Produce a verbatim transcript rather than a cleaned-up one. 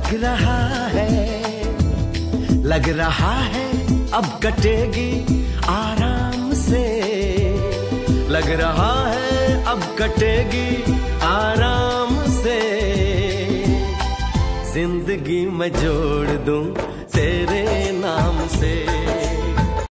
लग रहा है, लग रहा है अब कटेगी आराम से, लग रहा है अब कटेगी आराम से। जिंदगी में जोड़ दूं